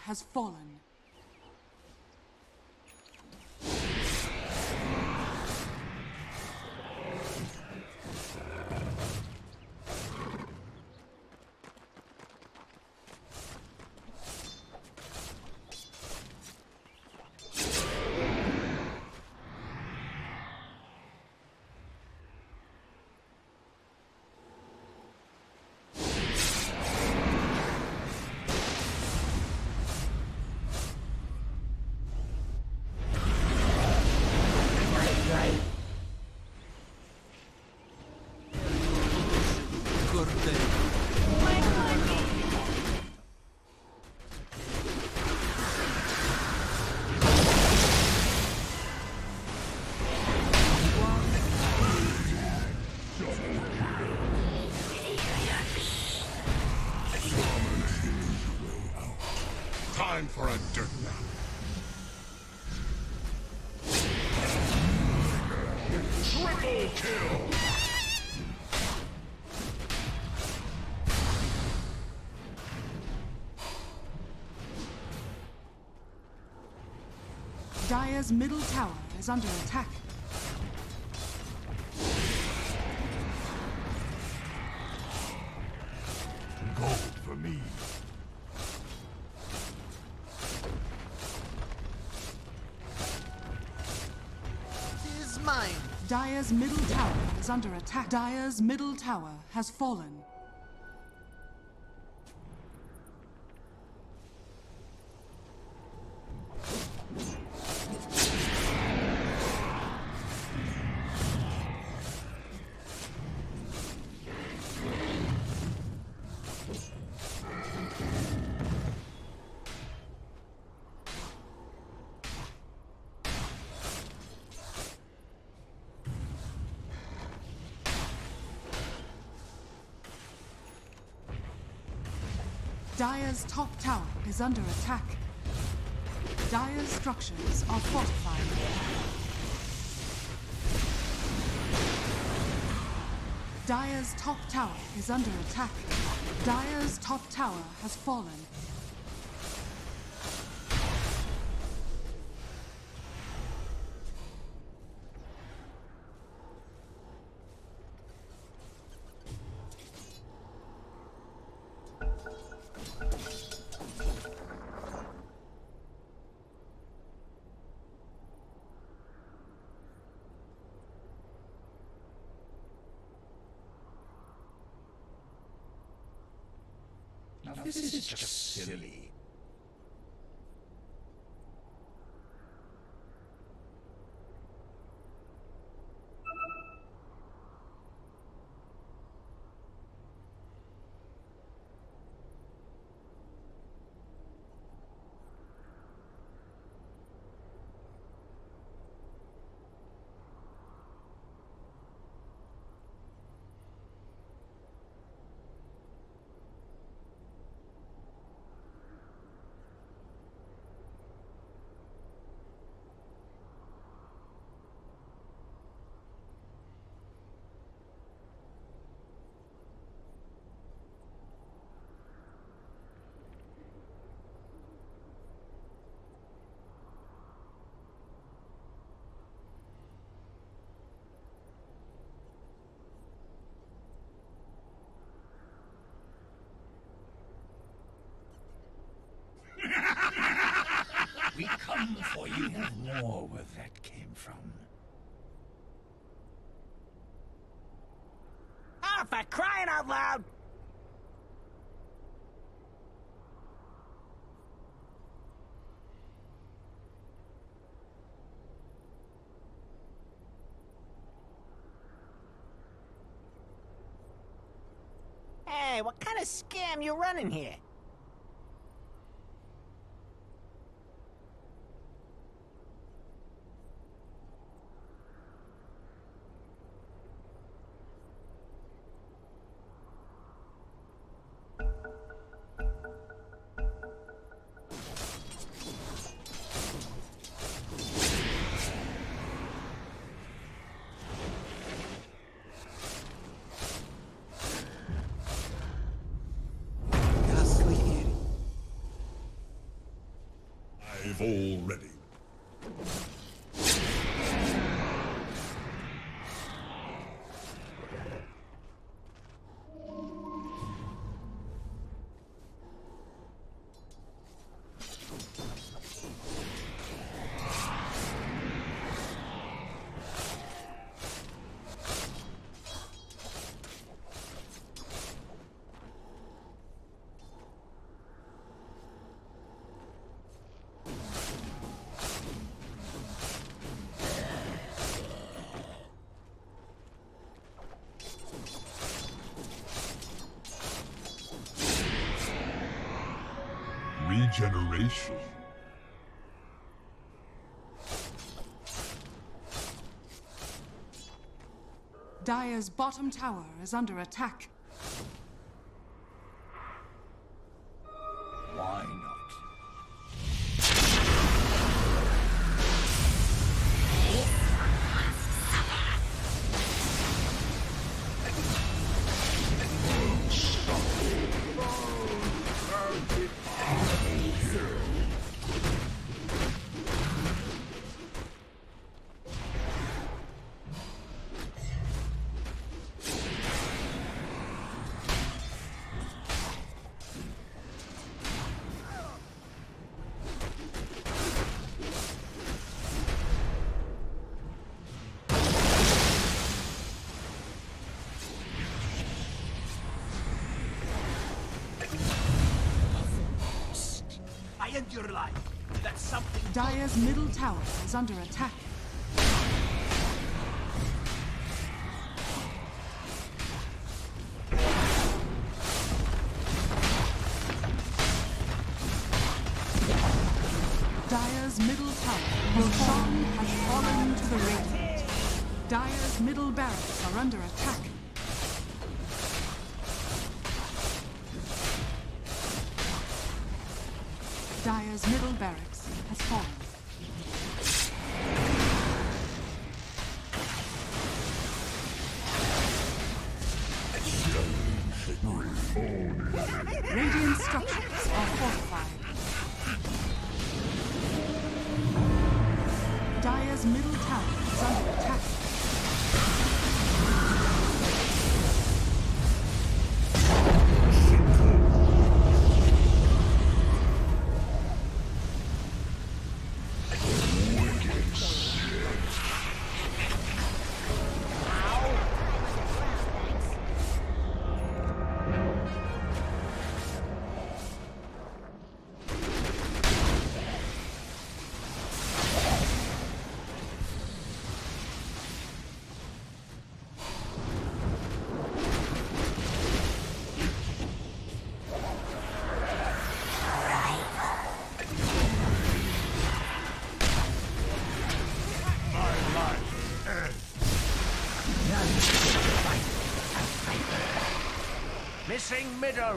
has fallen. Time for a dirt nap. Triple kill! Dire's middle tower is under attack. Gold for me. Mine. Dire's middle tower is under attack. Dire's middle tower has fallen. Dire's top tower is under attack. Dire's structures are fortified. Dire's top tower is under attack. Dire's top tower has fallen. Now this is just silly. We come for you. We have more where that came from. Ah, for crying out loud! Hey, what kind of scam you running here? Fall ready. Regeneration. Dire's bottom tower is under attack. Why not? I end your life. That's something. Dire's middle tower is under attack. Dire's middle tower has fallen to the Radiant. Dire's middle barracks are under attack. Dire's middle barracks has fallen. Radiant structures are fortified. Dire's middle tower is under attack. Missing middle.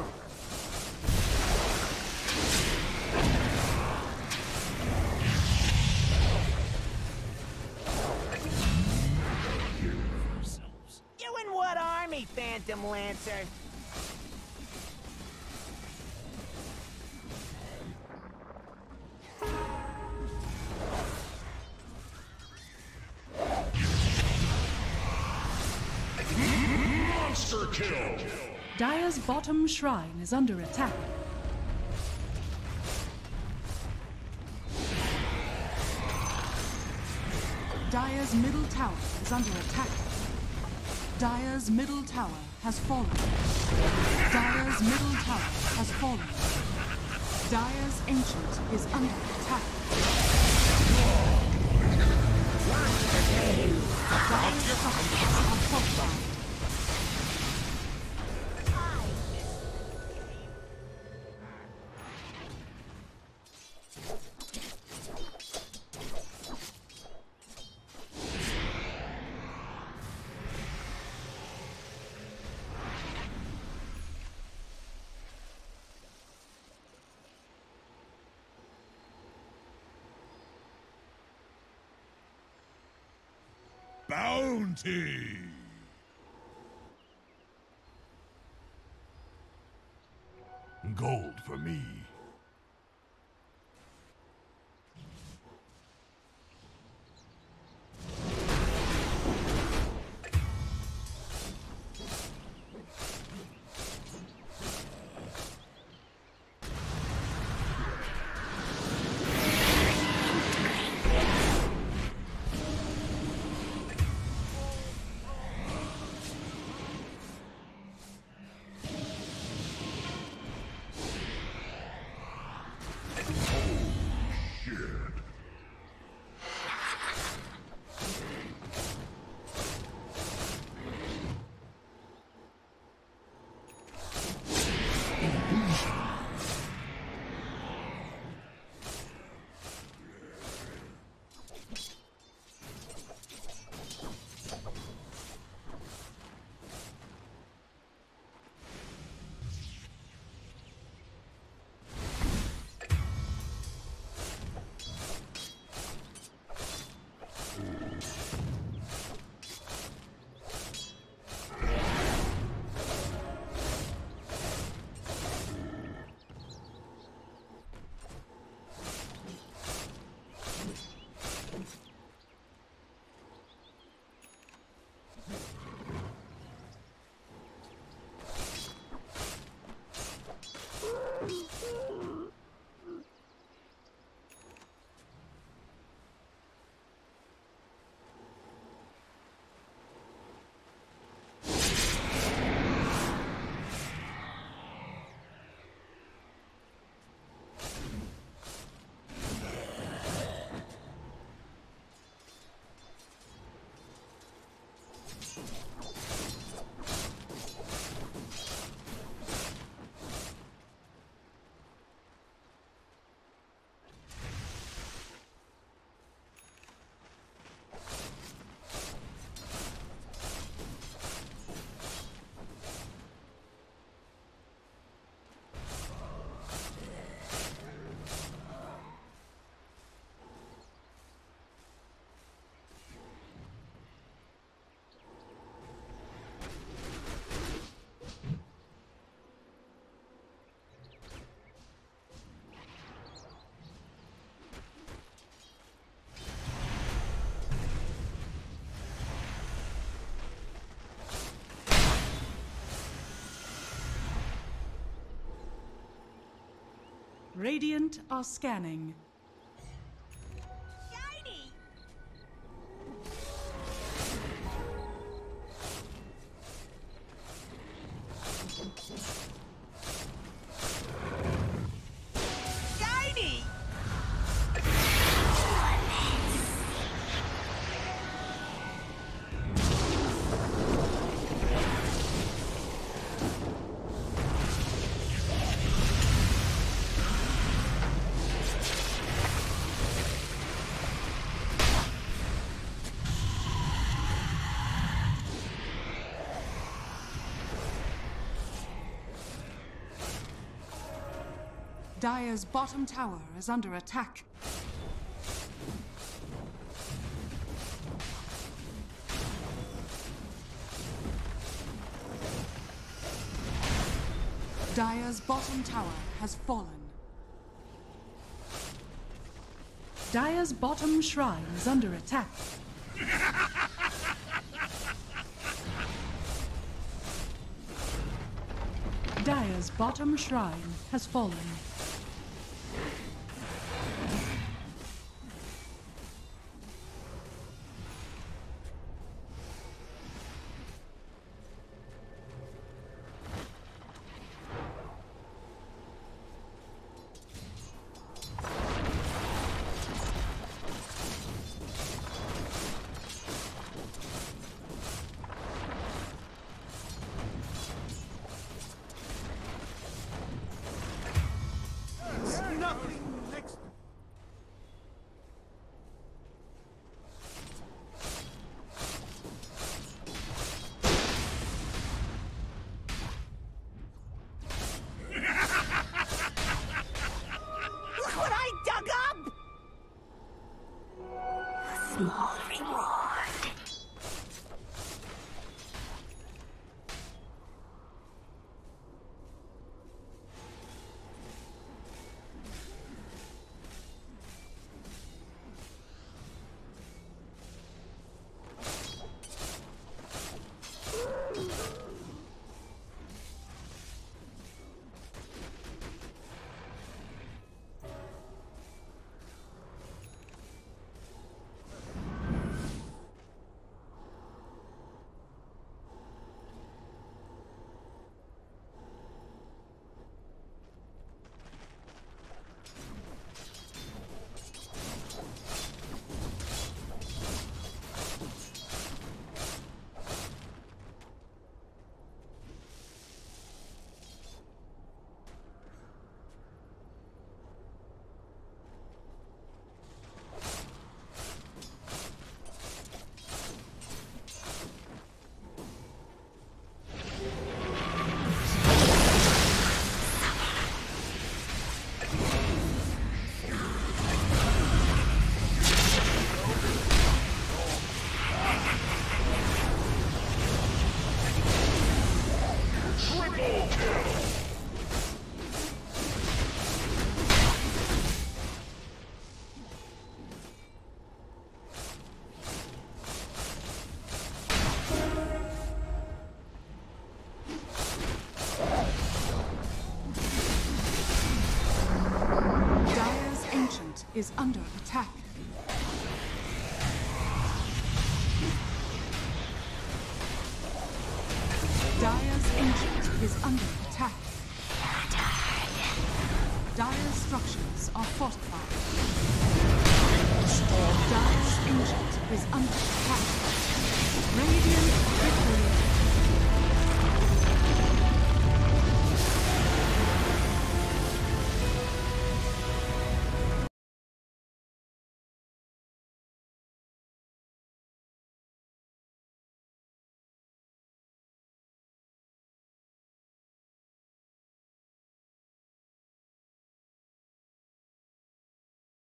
You in what army, Phantom Lancer? Monster kill! Dire's bottom shrine is under attack. Dire's middle tower is under attack. Dire's middle tower has fallen. Dire's middle tower has fallen. Dire's ancient is under attack. Dire's structures are fortified. Bounty! Gold for me. Radiant are scanning. Shiny! Shiny! Dire's bottom tower is under attack. Dire's bottom tower has fallen. Dire's bottom shrine is under attack. Dire's bottom shrine has fallen. Look what I dug up! Small reward. Is under attack. Dire's Ancient is under attack. Dire's structures are fortified. Dire's Ancient is under attack. Radiant